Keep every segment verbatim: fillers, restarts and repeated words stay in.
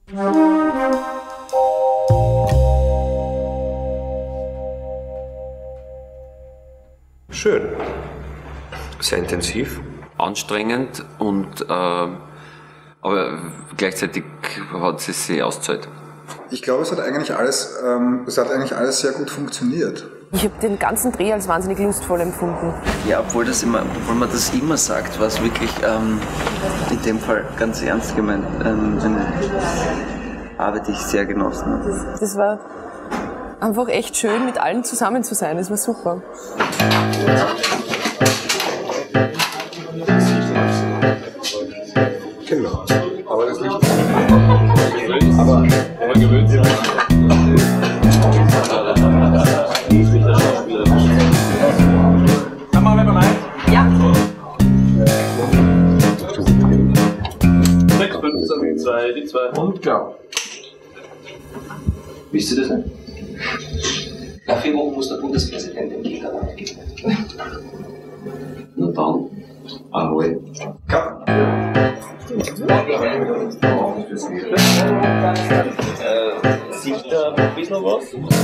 Schön. Sehr intensiv. Anstrengend und äh, aber gleichzeitig hat es sich ausgezahlt. Ich glaube, es hat eigentlich alles, ähm, es hat eigentlich alles sehr gut funktioniert. Ich habe den ganzen Dreh als wahnsinnig lustvoll empfunden. Ja, obwohl, das immer, obwohl man das immer sagt, war es wirklich ähm, in dem Fall ganz ernst gemeint. Ähm, eine Arbeit, die ich sehr genossen habe. Das war einfach echt schön, mit allen zusammen zu sein. Das war super. Genau. Aber das liegt. Aber man gewöhnt sich. Dann machen wir mal rein. Ja. sechs, fünfzehn, die zwei, die zwei. Und klar. Wisst ihr das nicht? Nach vier Wochen muss der Bundespräsident den Kinderland geben. Na dann, Ahoi. Ja. Sieht da ein bisschen was?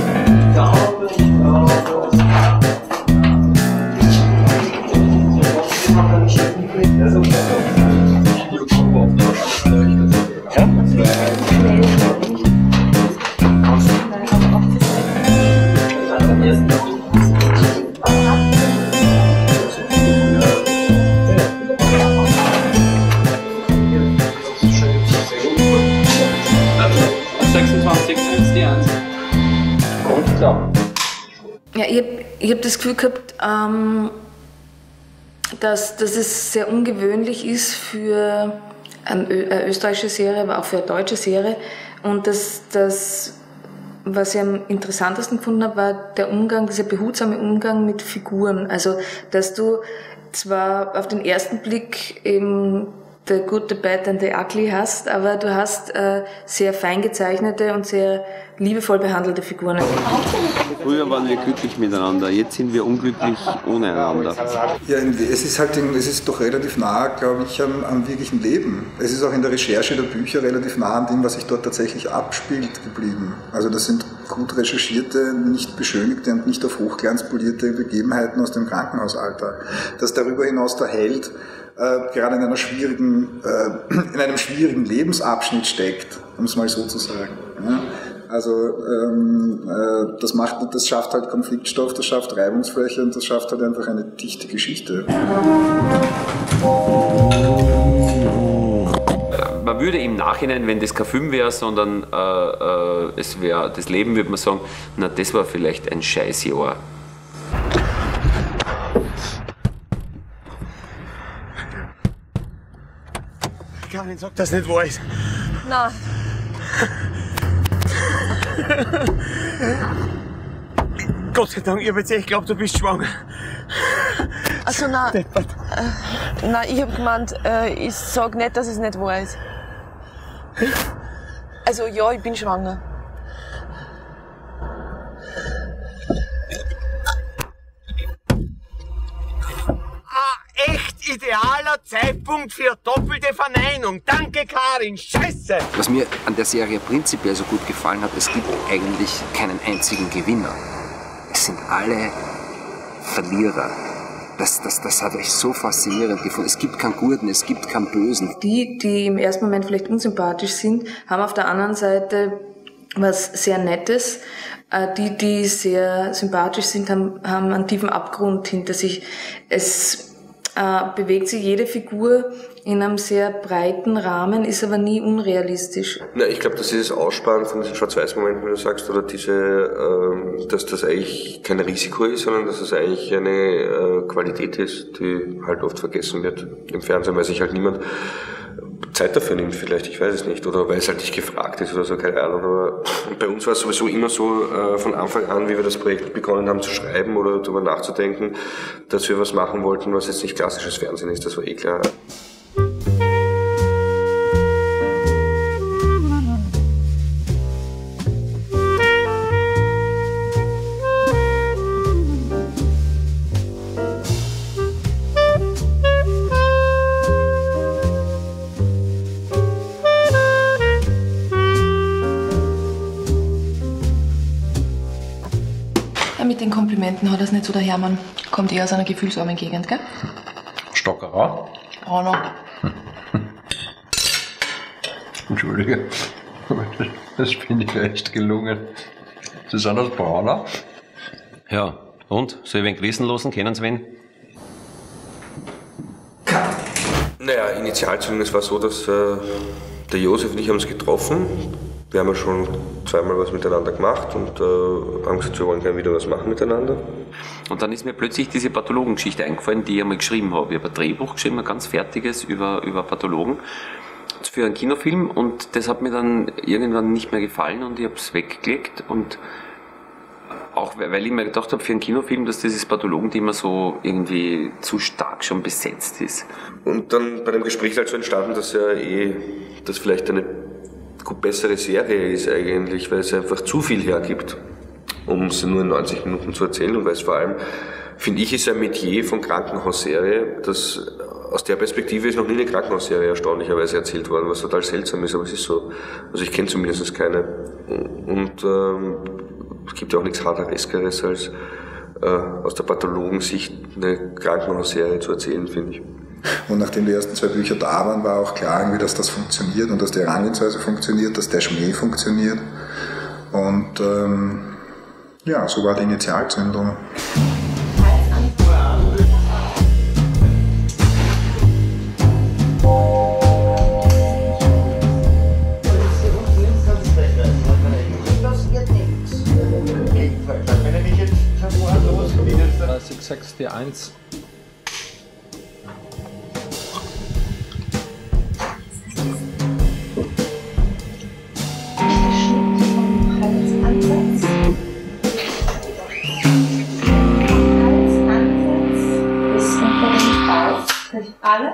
sechsundzwanzig, eins D eins. Und klar. Ja, ich habe ich hab das Gefühl gehabt, ähm, dass, dass es sehr ungewöhnlich ist für eine, eine österreichische Serie, aber auch für eine deutsche Serie. Und dass das, was ich am interessantesten gefunden habe, war der Umgang, dieser behutsame Umgang mit Figuren. Also, dass du zwar auf den ersten Blick eben The Good, The Bad and The Ugly hast, aber du hast äh, sehr fein gezeichnete und sehr liebevoll behandelte Figuren. Früher waren wir glücklich miteinander, jetzt sind wir unglücklich ohne einander. Ja, es ist halt, es ist doch relativ nah, glaube ich, am, am wirklichen Leben. Es ist auch in der Recherche der Bücher relativ nah an dem, was sich dort tatsächlich abspielt, geblieben. Also das sind gut recherchierte, nicht beschönigte und nicht auf Hochglanz polierte Begebenheiten aus dem Krankenhausalltag. Dass darüber hinaus der Held äh, gerade in einer schwierigen, äh, in einem schwierigen Lebensabschnitt steckt, um es mal so zu sagen. Ja? Also ähm, äh, das macht, das schafft halt Konfliktstoff, das schafft Reibungsfläche und das schafft halt einfach eine dichte Geschichte. Man würde im Nachhinein, wenn das kein Film wäre, sondern äh, äh, es wäre das Leben, würde man sagen, na, das war vielleicht ein Scheißjahr. Karin, sag das nicht wahr ist. Nein. Gott sei Dank, ich hab jetzt echt geglaubt, du bist schwanger. Also nein, äh, nein, ich hab gemeint, äh, ich sag nicht, dass es nicht wahr ist. Also ja, ich bin schwanger. Ah, echt idealer Zeitpunkt für doppelte Verneinung. Danke, Karin. Scheiße! Was mir an der Serie prinzipiell so gut gefallen hat, es gibt eigentlich keinen einzigen Gewinner. Es sind alle Verlierer. Das, das, das hat euch so faszinierend gefunden. Es gibt keinen Guten, es gibt keinen Bösen. Die, die im ersten Moment vielleicht unsympathisch sind, haben auf der anderen Seite was sehr Nettes. Die, die sehr sympathisch sind, haben, haben einen tiefen Abgrund hinter sich. Es äh, bewegt sich jede Figur in einem sehr breiten Rahmen, ist aber nie unrealistisch. Na, ich glaube, dass dieses Aussparen von diesen Schwarz-Weiß-Momenten, wie du sagst, oder diese, ähm, dass das eigentlich kein Risiko ist, sondern dass es eigentlich eine äh, Qualität ist, die halt oft vergessen wird im Fernsehen, weil sich halt niemand Zeit dafür nimmt vielleicht, ich weiß es nicht, oder weil es halt nicht gefragt ist oder so, keine Ahnung. Aber bei uns war es sowieso immer so, äh, von Anfang an, wie wir das Projekt begonnen haben zu schreiben oder darüber nachzudenken, dass wir was machen wollten, was jetzt nicht klassisches Fernsehen ist, das war eh klar. Akzenten hat er es nicht so, der Hermann. Kommt eher aus einer gefühlsarmen Gegend, gell? Stockerau? Braunau. Entschuldige, aber das, das finde ich echt gelungen. Sie sind aus Braunau? Ja, und? Soll ich wen grüßen lassen? Kennen Sie wen? Naja, initial zumindest war es so, dass äh, der Josef und ich haben uns getroffen. Wir haben ja schon zweimal was miteinander gemacht und äh, haben gesagt, wir wollen gerne wieder was machen miteinander. Und dann ist mir plötzlich diese Pathologengeschichte eingefallen, die ich einmal geschrieben habe. Ich habe ein Drehbuch geschrieben, ein ganz fertiges über, über Pathologen für einen Kinofilm und das hat mir dann irgendwann nicht mehr gefallen und ich habe es weggelegt und auch weil ich mir gedacht habe für einen Kinofilm, dass dieses Pathologenthema so irgendwie zu stark schon besetzt ist. Und dann bei dem Gespräch halt so entstanden, dass ja eh das vielleicht eine gut bessere Serie ist eigentlich, weil es einfach zu viel hergibt, um es nur in neunzig Minuten zu erzählen und weil es vor allem, finde ich, ist ein Metier von Krankenhausserie, das aus der Perspektive ist noch nie eine Krankenhausserie erstaunlicherweise erzählt worden, was total seltsam ist, aber es ist so. Also ich kenne zumindest keine. Und ähm, es gibt ja auch nichts Hartereskeres als äh, aus der Pathologensicht eine Krankenhausserie zu erzählen, finde ich. Und nachdem die ersten zwei Bücher da waren, war auch klar, irgendwie, dass das funktioniert und dass die Herangehensweise funktioniert, dass der Schmäh funktioniert. Und ähm, ja, so war die Initialzündung. sechs sechs vier eins. Alle?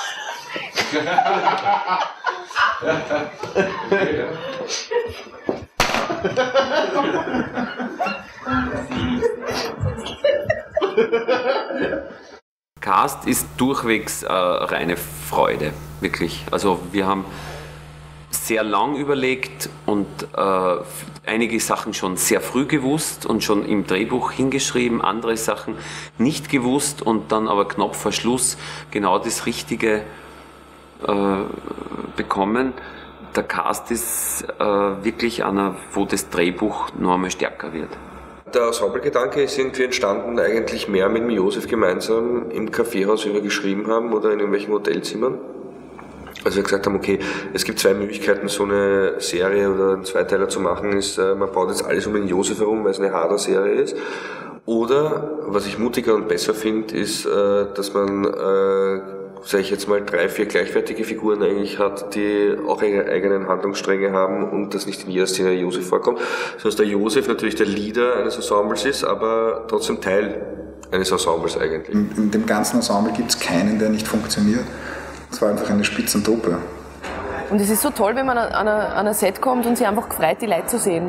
Cast ist durchwegs äh, reine Freude, wirklich. Also wir haben sehr lang überlegt und äh, einige Sachen schon sehr früh gewusst und schon im Drehbuch hingeschrieben, andere Sachen nicht gewusst und dann aber knapp vor Schluss genau das Richtige äh, bekommen. Der Cast ist äh, wirklich einer, wo das Drehbuch noch einmal stärker wird. Der Ensemblegedanke ist irgendwie entstanden, eigentlich mehr mit dem Josef gemeinsam im Kaffeehaus, wie wir geschrieben haben, oder in irgendwelchen Hotelzimmern. Also wir gesagt haben, okay, es gibt zwei Möglichkeiten, so eine Serie oder einen Zweiteiler zu machen, ist, man baut jetzt alles um den Josef herum, weil es eine Hader-Serie ist. Oder, was ich mutiger und besser finde, ist, dass man, sage ich jetzt mal, drei, vier gleichwertige Figuren eigentlich hat, die auch ihre eigenen Handlungsstränge haben und dass nicht in jeder Szene der Josef vorkommt. Sondern dass der Josef natürlich der Leader eines Ensembles ist, aber trotzdem Teil eines Ensembles eigentlich. In, in dem ganzen Ensemble gibt es keinen, der nicht funktioniert. Es war einfach eine Spitzentruppe. Und es ist so toll, wenn man an ein Set kommt und sich einfach gefreut, die Leute zu sehen.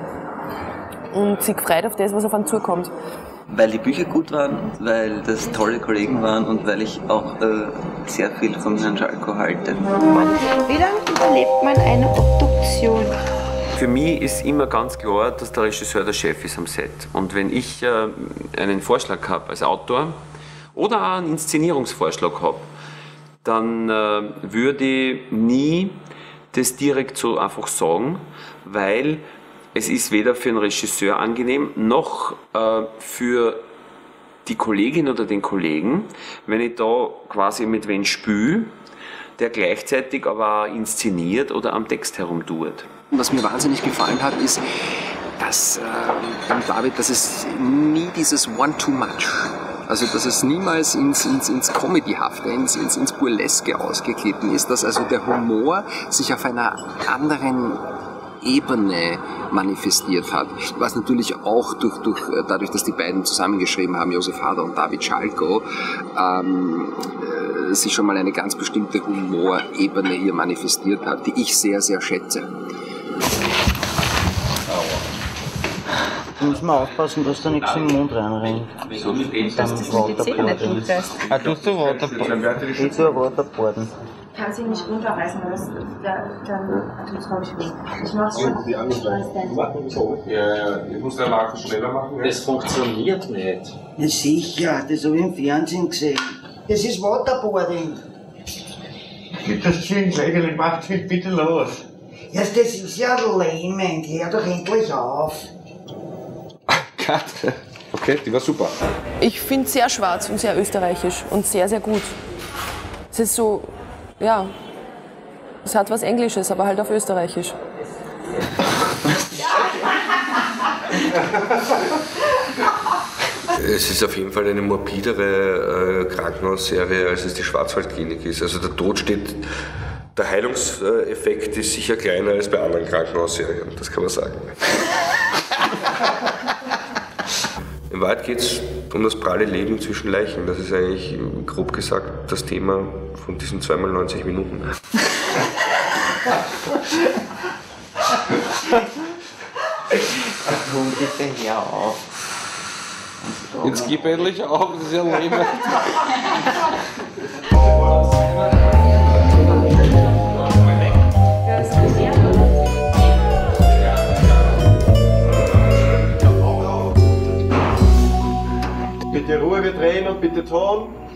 Und sich gefreut auf das, was auf einen zukommt. Weil die Bücher gut waren, weil das tolle Kollegen waren und weil ich auch äh, sehr viel von Herrn Schalko halte. Wie lange überlebt man eine Obduktion? Für mich ist immer ganz klar, dass der Regisseur der Chef ist am Set. Und wenn ich äh, einen Vorschlag habe als Autor oder auch einen Inszenierungsvorschlag habe, dann äh, würde ich nie das direkt so einfach sagen, weil es ist weder für den Regisseur angenehm, noch äh, für die Kollegin oder den Kollegen, wenn ich da quasi mit wen spüle, der gleichzeitig aber auch inszeniert oder am Text herumtut. Was mir wahnsinnig gefallen hat, ist, dass äh, beim David, dass es nie dieses One-Too-Much, also dass es niemals ins, ins, ins Comedyhafte, ins, ins, ins Burleske ausgeglitten ist, dass also der Humor sich auf einer anderen Ebene manifestiert hat. Was natürlich auch durch, durch, dadurch, dass die beiden zusammengeschrieben haben, Josef Hader und David Schalko, ähm, äh, sich schon mal eine ganz bestimmte Humorebene hier manifestiert hat, die ich sehr, sehr schätze. Da muss man aufpassen, dass da nichts in den Mund reinrennt. So dass das mit den Zähnen nicht umkreist. Ah, tust du Waterboarden? Ich tue Waterboarden. kann sie nicht runterreißen, weil das, da, dann tut es, glaube ich, weh. Ich mach's schon. Die anderen ja, ja, ich muss den Marken schneller machen. Ja. Das funktioniert nicht. Ja, sicher, das habe ich im Fernsehen gesehen. Das ist Waterboarding. Das Zinslägerle macht sich bitte los. Ja, das ist ja lähmend. Hör doch endlich auf. Katze. Okay, die war super. Ich finde es sehr schwarz und sehr österreichisch und sehr, sehr gut. Es ist so, ja, es hat was Englisches, aber halt auf Österreichisch. Es ist auf jeden Fall eine morbidere äh, Krankenhausserie, als es die Schwarzwaldklinik ist. Also der Tod steht, der Heilungseffekt ist sicher kleiner als bei anderen Krankenhausserien, das kann man sagen. In Wahrheit geht es um das pralle Leben zwischen Leichen. Das ist eigentlich, grob gesagt, das Thema von diesen zweimal neunzig Minuten. Komm bitte her auf. Jetzt gib endlich auf, das ist ja lame. Bitte Ruhe, wir drehen und bitte Ton.